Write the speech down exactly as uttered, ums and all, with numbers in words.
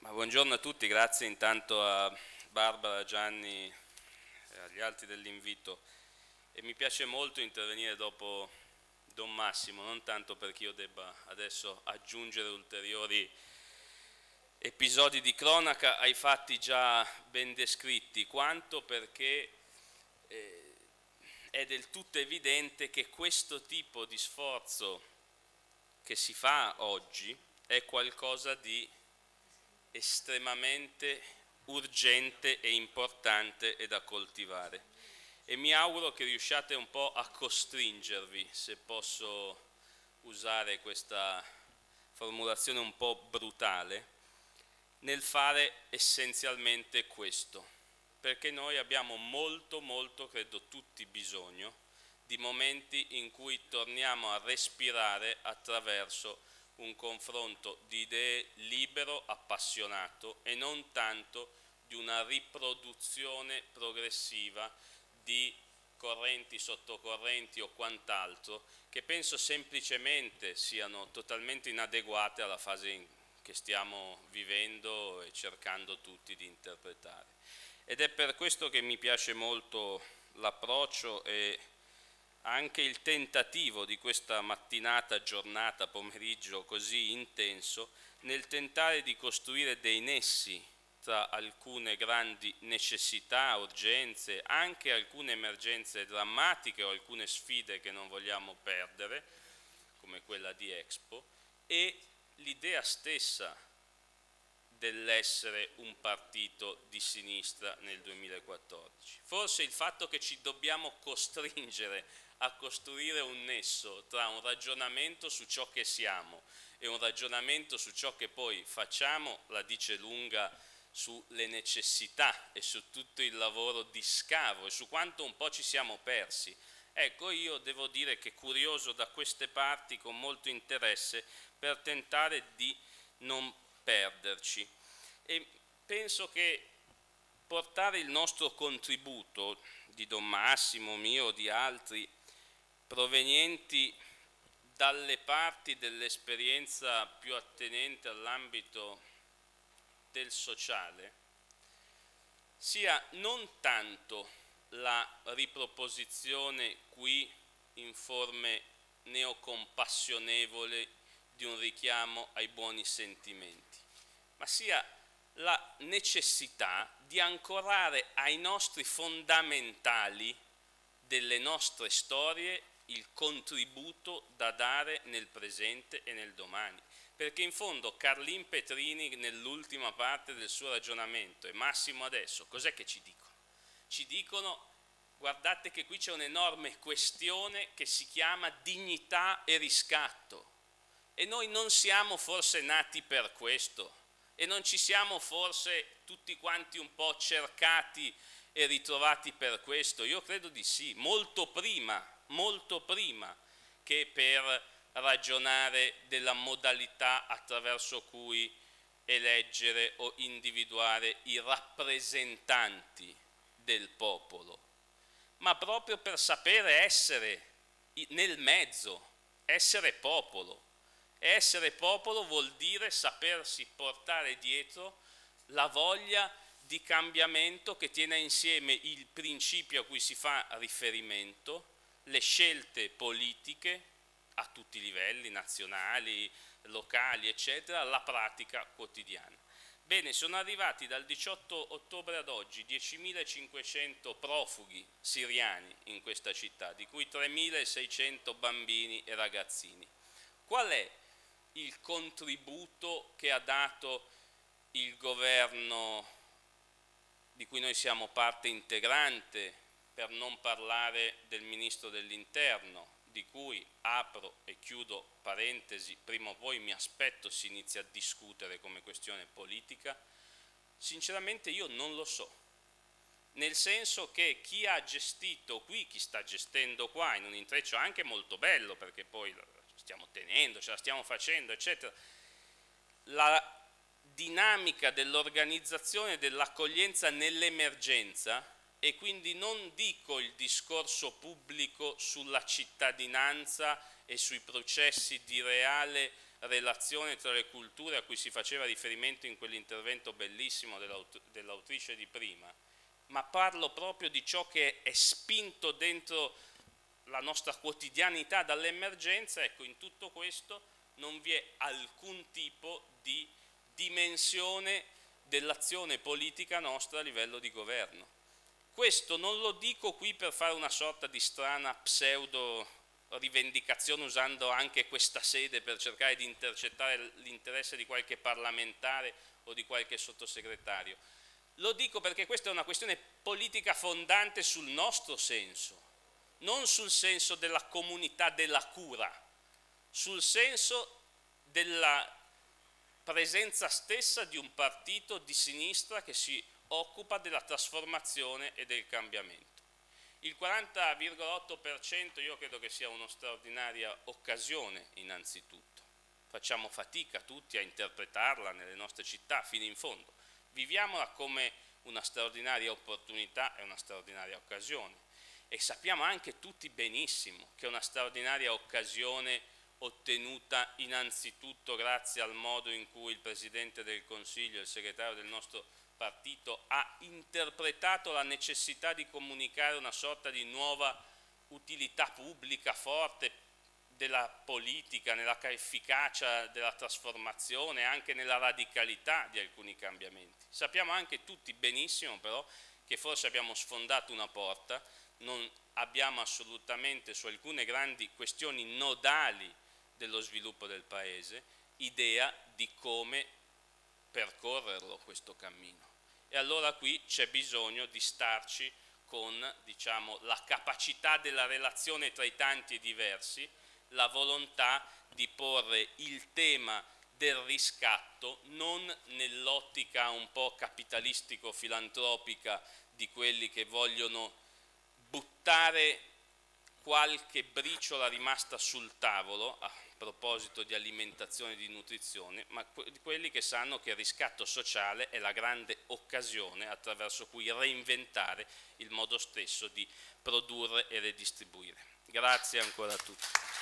Ma buongiorno a tutti, grazie intanto a Barbara, Gianni e agli altri dell'invito. E mi piace molto intervenire dopo Don Massimo, non tanto perché io debba adesso aggiungere ulteriori episodi di cronaca ai fatti già ben descritti, quanto perché eh, è del tutto evidente che questo tipo di sforzo che si fa oggi è qualcosa di estremamente urgente e importante e da coltivare, e mi auguro che riusciate un po' a costringervi, se posso usare questa formulazione un po' brutale, nel fare essenzialmente questo, perché noi abbiamo molto molto, credo tutti, bisogno di momenti in cui torniamo a respirare attraverso un confronto di idee libero, appassionato, e non tanto di una riproduzione progressiva di correnti, sottocorrenti o quant'altro, che penso semplicemente siano totalmente inadeguate alla fase in che stiamo vivendo e cercando tutti di interpretare. Ed è per questo che mi piace molto l'approccio e anche il tentativo di questa mattinata, giornata, pomeriggio così intenso nel tentare di costruire dei nessi tra alcune grandi necessità, urgenze, anche alcune emergenze drammatiche o alcune sfide che non vogliamo perdere, come quella di Expo, e l'idea stessa dell'essere un partito di sinistra nel duemilaquattordici. Forse il fatto che ci dobbiamo costringere a costruire un nesso tra un ragionamento su ciò che siamo e un ragionamento su ciò che poi facciamo la dice lunga sulle necessità e su tutto il lavoro di scavo e su quanto un po' ci siamo persi. Ecco, io devo dire che curioso da queste parti con molto interesse per tentare di non perderci, e penso che portare il nostro contributo, di Don Massimo, mio, di altri, provenienti dalle parti dell'esperienza più attenente all'ambito del sociale, sia non tanto la riproposizione qui in forme neocompassionevoli di un richiamo ai buoni sentimenti, ma sia la necessità di ancorare ai nostri fondamentali delle nostre storie il contributo da dare nel presente e nel domani. Perché in fondo Carlin Petrini nell'ultima parte del suo ragionamento e Massimo adesso cos'è che ci dicono? Ci dicono: guardate che qui c'è un'enorme questione che si chiama dignità e riscatto, e noi non siamo forse nati per questo, e non ci siamo forse tutti quanti un po' cercati e ritrovati per questo? Io credo di sì, molto prima, molto prima che per ragionare della modalità attraverso cui eleggere o individuare i rappresentanti del popolo, ma proprio per sapere essere nel mezzo, essere popolo. E essere popolo vuol dire sapersi portare dietro la voglia di cambiamento che tiene insieme il principio a cui si fa riferimento, le scelte politiche a tutti i livelli, nazionali, locali, eccetera, la pratica quotidiana. Bene, sono arrivati dal diciotto ottobre ad oggi diecimilacinquecento profughi siriani in questa città, di cui tremilaseicento bambini e ragazzini. Qual è il contributo che ha dato il governo di cui noi siamo parte integrante, per non parlare del Ministro dell'Interno, di cui apro e chiudo parentesi, prima o poi mi aspetto si inizi a discutere come questione politica? Sinceramente io non lo so, nel senso che chi ha gestito qui, chi sta gestendo qua, in un intreccio anche molto bello, perché poi stiamo tenendo, ce la stiamo facendo, eccetera, la dinamica dell'organizzazione dell'accoglienza nell'emergenza, e quindi non dico il discorso pubblico sulla cittadinanza e sui processi di reale relazione tra le culture a cui si faceva riferimento in quell'intervento bellissimo dell'autrice di prima, ma parlo proprio di ciò che è spinto dentro la nostra quotidianità dall'emergenza. Ecco, in tutto questo non vi è alcun tipo di dimensione dell'azione politica nostra a livello di governo. Questo non lo dico qui per fare una sorta di strana pseudo rivendicazione usando anche questa sede per cercare di intercettare l'interesse di qualche parlamentare o di qualche sottosegretario. Lo dico perché questa è una questione politica fondante sul nostro senso, non sul senso della comunità della cura, sul senso della presenza stessa di un partito di sinistra che si occupa della trasformazione e del cambiamento. Il quaranta virgola otto per cento io credo che sia una straordinaria occasione innanzitutto. Facciamo fatica tutti a interpretarla nelle nostre città fino in fondo. Viviamola come una straordinaria opportunità e una straordinaria occasione. E sappiamo anche tutti benissimo che è una straordinaria occasione ottenuta innanzitutto grazie al modo in cui il Presidente del Consiglio e il segretario del nostro partito ha interpretato la necessità di comunicare una sorta di nuova utilità pubblica forte della politica, nella efficacia della trasformazione, anche nella radicalità di alcuni cambiamenti. Sappiamo anche tutti benissimo però che forse abbiamo sfondato una porta, non abbiamo assolutamente su alcune grandi questioni nodali dello sviluppo del Paese idea di come percorrerlo questo cammino. E allora qui c'è bisogno di starci con, diciamo, la capacità della relazione tra i tanti e diversi, la volontà di porre il tema del riscatto non nell'ottica un po' capitalistico-filantropica di quelli che vogliono buttare qualche briciola rimasta sul tavolo a proposito di alimentazione e di nutrizione, ma di quelli che sanno che il riscatto sociale è la grande occasione attraverso cui reinventare il modo stesso di produrre e redistribuire. Grazie ancora a tutti.